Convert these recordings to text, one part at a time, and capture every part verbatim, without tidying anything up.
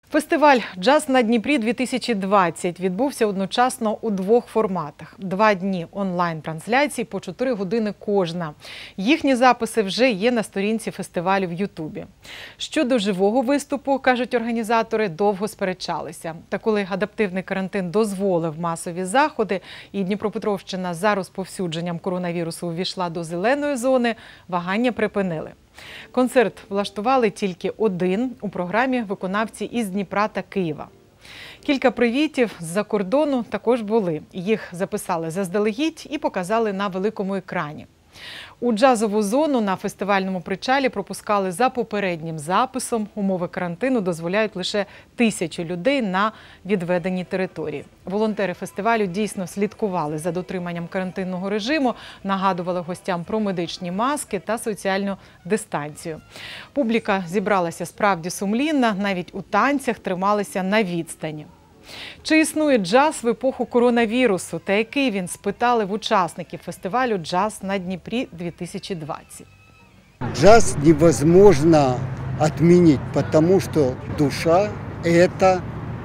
Фестиваль «Джаз на Дніпрі-дві тисячі двадцять» відбувся одночасно у двох форматах. Два дні онлайн-трансляцій по чотири години кожна. Їхні записи вже є на сторінці фестивалю в Ютубі. Щодо живого виступу, кажуть організатори, довго сперечалися. Та коли адаптивний карантин дозволив масові заходи і Дніпропетровщина за розповсюдженням коронавірусу увійшла до зеленої зони, вагання припинили. Концерт влаштували тільки один у програмі виконавці із Дніпра та Києва. Кілька привітів з-за кордону також були. Їх записали заздалегідь і показали на великому екрані. У джазову зону на фестивальному причалі пропускали за попереднім записом. Умови карантину дозволяють лише тисячу людей на відведеній території. Волонтери фестивалю дійсно слідкували за дотриманням карантинного режиму, нагадували гостям про медичні маски та соціальну дистанцію. Публіка зібралася справді сумлінна, навіть у танцях трималися на відстані. Чи існує джаз в епоху коронавірусу та який він, спитали в учасників фестивалю «Джаз на Дніпрі-дві тисячі двадцять». Джаз невозможно отменить, потому что душа – это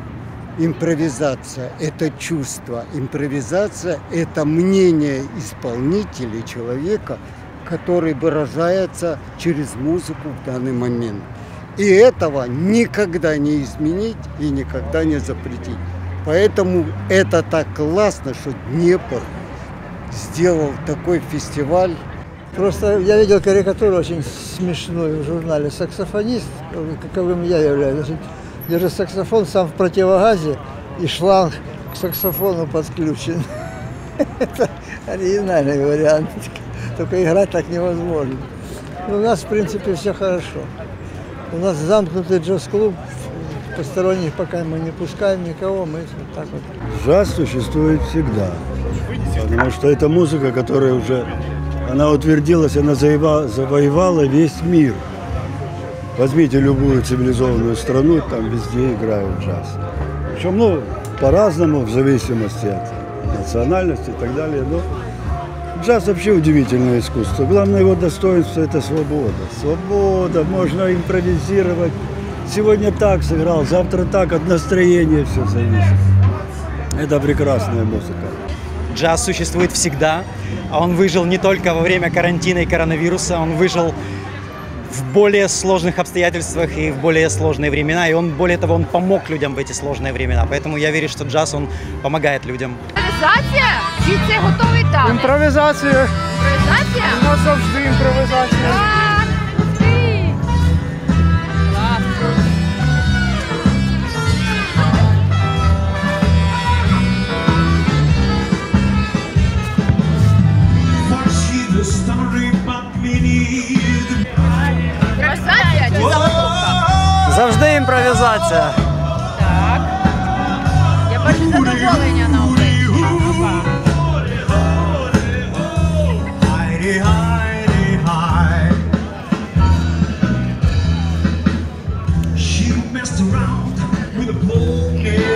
импровизация, это чувство. Импровизация – это мнение исполнителя, человека, который выражается через музыку в данный момент. И этого никогда не изменить и никогда не запретить. Поэтому это так классно, что Днепр сделал такой фестиваль. Просто я видел карикатуру очень смешную в журнале. Саксофонист, каковым я являюсь, значит, держит саксофон сам в противогазе и шланг к саксофону подключен. Это оригинальный вариант. Только играть так невозможно. Но у нас, в принципе, все хорошо. У нас замкнутый джаз-клуб, посторонних пока мы не пускаем никого, мы вот так вот. Джаз существует всегда, потому что это музыка, которая уже, она утвердилась, она завоевала весь мир. Возьмите любую цивилизованную страну, там везде играют джаз. Причем, ну, по-разному, в зависимости от национальности и так далее, но джаз вообще удивительное искусство. Главное его достоинство – это свобода. Свобода, можно импровизировать. Сегодня так сыграл, завтра так, от настроения все зависит. Это прекрасная музыка. Джаз существует всегда. Он выжил не только во время карантина и коронавируса, он выжил в более сложных обстоятельствах и в более сложные времена. И он, более того, он помог людям в эти сложные времена. Поэтому я верю, что джаз, он помогает людям. Імпровізація? Чи це готовий танець? Імпровізація. Імпровізація? У нас завжди імпровізація. Так, ти. Клас. Імпровізація чи заготовка? Завжди імпровізація. Так. Я бачу задоволення на обличчі. She messed around with a pole.